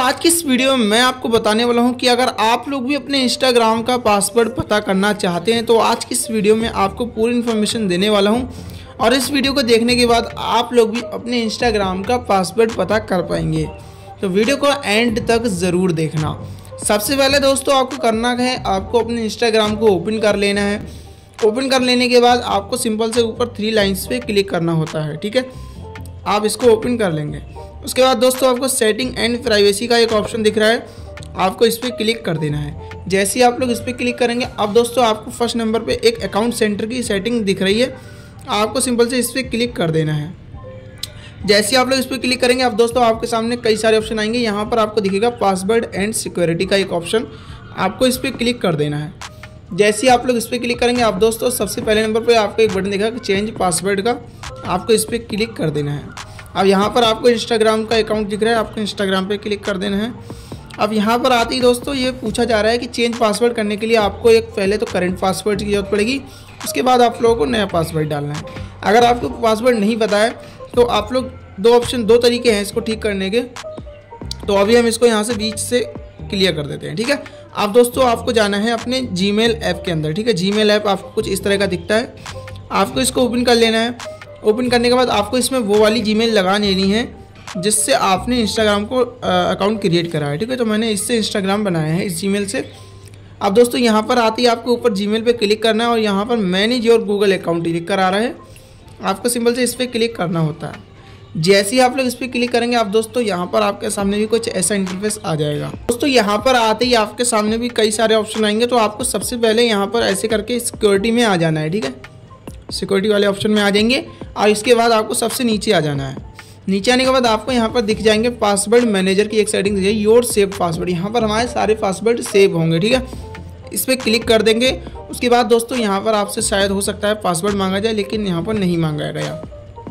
आज की इस वीडियो में मैं आपको बताने वाला हूं कि अगर आप लोग भी अपने इंस्टाग्राम का पासवर्ड पता करना चाहते हैं तो आज की इस वीडियो में आपको पूरी इन्फॉर्मेशन देने वाला हूं और इस वीडियो को देखने के बाद आप लोग भी अपने इंस्टाग्राम का पासवर्ड पता कर पाएंगे। तो वीडियो को एंड तक ज़रूर देखना। सबसे पहले दोस्तों आपको करना है, आपको अपने इंस्टाग्राम को ओपन कर लेना है। ओपन कर लेने के बाद आपको सिंपल से ऊपर 3 लाइन्स पे क्लिक करना होता है, ठीक है। आप इसको ओपन कर लेंगे। उसके बाद दोस्तों आपको सेटिंग एंड प्राइवेसी का एक ऑप्शन दिख रहा है, आपको इस पर क्लिक कर देना है। जैसे ही आप लोग इस पर क्लिक करेंगे, अब दोस्तों आपको फर्स्ट नंबर पे एक अकाउंट सेंटर की सेटिंग दिख रही है, आपको सिंपल से इस पर क्लिक कर देना है। जैसे ही आप लोग इस पर क्लिक करेंगे, अब दोस्तों आपके सामने कई सारे ऑप्शन आएंगे। यहाँ पर आपको दिखेगा पासवर्ड एंड सिक्योरिटी का एक ऑप्शन, आपको इस पर क्लिक कर देना है। जैसे ही आप लोग इस पर क्लिक करेंगे, आप दोस्तों सबसे पहले नंबर पर आपको एक बटन दिखेगा चेंज पासवर्ड का, आपको इस पर क्लिक कर देना है। अब यहाँ पर आपको इंस्टाग्राम का अकाउंट दिख रहा है, आपको इंस्टाग्राम पे क्लिक कर देना है। अब यहाँ पर आते ही दोस्तों ये पूछा जा रहा है कि चेंज पासवर्ड करने के लिए आपको एक पहले तो करंट पासवर्ड की जरूरत पड़ेगी, उसके बाद आप लोगों को नया पासवर्ड डालना है। अगर आपको पासवर्ड नहीं पता है तो आप लोग दो तरीके हैं इसको ठीक करने के, तो अभी हम इसको यहाँ से बीच से क्लियर कर देते हैं, ठीक है। अब दोस्तों आपको जाना है अपने जीमेल ऐप के अंदर, ठीक है। जीमेल ऐप आपको कुछ इस तरह का दिखता है, आपको इसको ओपन कर लेना है। ओपन करने के बाद आपको इसमें वो वाली जीमेल लगा लेनी है जिससे आपने इंस्टाग्राम को अकाउंट क्रिएट करा है, ठीक है। तो मैंने इससे इंस्टाग्राम बनाया है, इस जीमेल से। अब दोस्तों यहाँ पर आते ही आपको ऊपर जीमेल पे क्लिक करना है और यहाँ पर मैनेज योर गूगल अकाउंट लिख कर आ रहा है, आपको सिंपल से इस पर क्लिक करना होता है। जैसे ही आप लोग इस पर क्लिक करेंगे, आप दोस्तों यहाँ पर आपके सामने भी कुछ ऐसा इंटरफेस आ जाएगा। दोस्तों यहाँ पर आते ही आपके सामने भी कई सारे ऑप्शन आएंगे, तो आपको सबसे पहले यहाँ पर ऐसे करके सिक्योरिटी में आ जाना है, ठीक है। सिक्योरिटी वाले ऑप्शन में आ जाएंगे और इसके बाद आपको सबसे नीचे आ जाना है। नीचे आने के बाद आपको यहाँ पर दिख जाएंगे पासवर्ड मैनेजर की एक सेटिंग दिख जाएगी, योर सेव पासवर्ड। यहाँ पर हमारे सारे पासवर्ड सेव होंगे, ठीक है। इस पर क्लिक कर देंगे। उसके बाद दोस्तों यहाँ पर आपसे शायद हो सकता है पासवर्ड मांगा जाए, लेकिन यहाँ पर नहीं मांगा गया।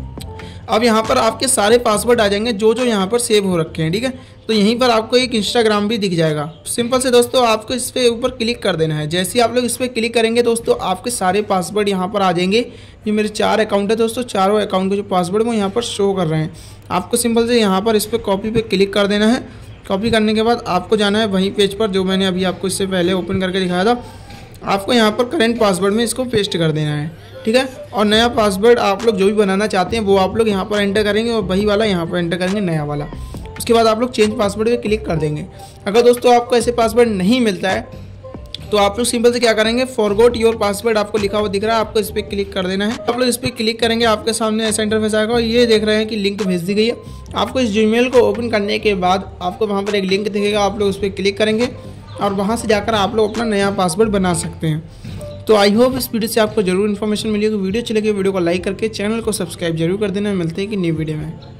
अब यहाँ पर आपके सारे पासवर्ड आ जाएंगे जो यहाँ पर सेव हो रखे हैं, ठीक है। तो यहीं पर आपको एक इंस्टाग्राम भी दिख जाएगा। सिंपल से दोस्तों आपको इस पर ऊपर क्लिक कर देना है। जैसे ही आप लोग इस पर क्लिक करेंगे दोस्तों, आपके सारे पासवर्ड यहाँ पर आ जाएंगे। ये मेरे 4 अकाउंट है दोस्तों, चारों अकाउंट के जो पासवर्ड वो यहाँ पर शो कर रहे हैं। आपको सिंपल से यहाँ पर इस पर कॉपी पे क्लिक कर देना है। कॉपी करने के बाद आपको जाना है वही पेज पर जो मैंने अभी आपको इससे पहले ओपन करके दिखाया था। आपको यहाँ पर करंट पासवर्ड में इसको पेस्ट कर देना है, ठीक है। और नया पासवर्ड आप लोग जो भी बनाना चाहते हैं वो आप लोग यहाँ पर एंटर करेंगे और वही वाला यहाँ पर एंटर करेंगे, नया वाला। उसके बाद आप लोग चेंज पासवर्ड पे क्लिक कर देंगे। अगर दोस्तों आपको ऐसे पासवर्ड नहीं मिलता है तो आप लोग सिंपल से क्या करेंगे, फॉरगॉट योर पासवर्ड आपको लिखा हुआ दिख रहा है, आपको इस पर क्लिक कर देना है। आप लोग इस पर क्लिक करेंगे, आपके सामने ऐसा इंटरफेस आएगा और ये देख रहे हैं कि लिंक भेज दी गई है। आपको इस जीमेल को ओपन करने के बाद आपको वहाँ पर एक लिंक दिखेगा, आप लोग उस पर क्लिक करेंगे और वहाँ से जाकर आप लोग अपना नया पासवर्ड बना सकते हैं। तो आई होप इस वीडियो से आपको जरूर इन्फॉर्मेशन मिली होगी। वीडियो चलेगी वीडियो को लाइक करके चैनल को सब्सक्राइब जरूर कर देना। मिलते हैं कि नई वीडियो में।